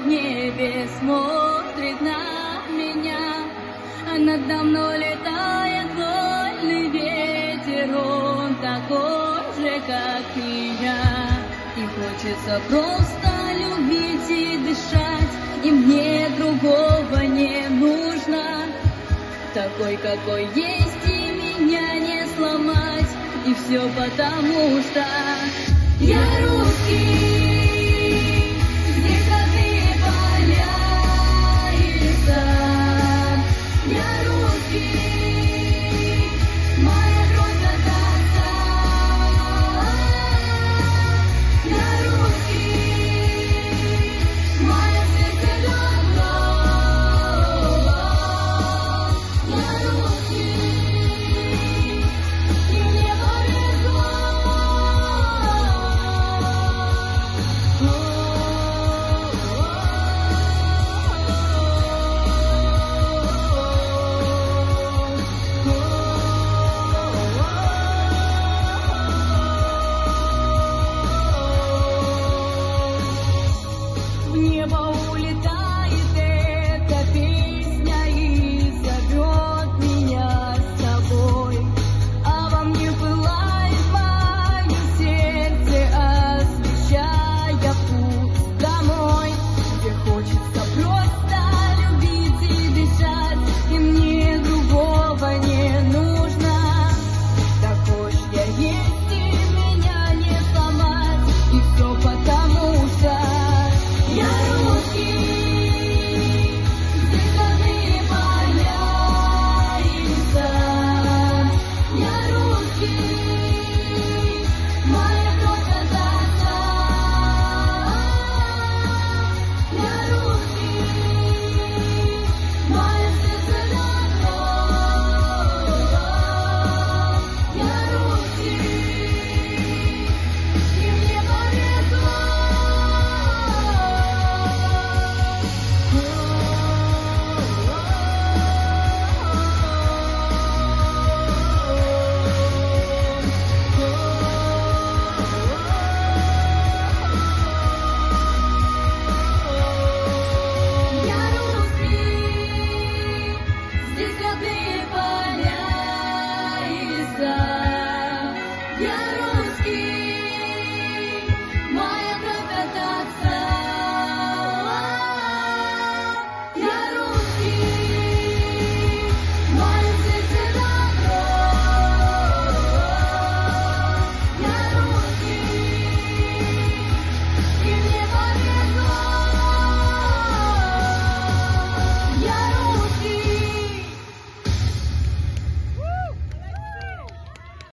небе смотрит на меня, а надо мной летает вольный ветер, он такой же, как и я. И хочется просто любить и дышать, и мне другого не нужно. Такой, какой есть, и меня не сломать, и все потому что я русский.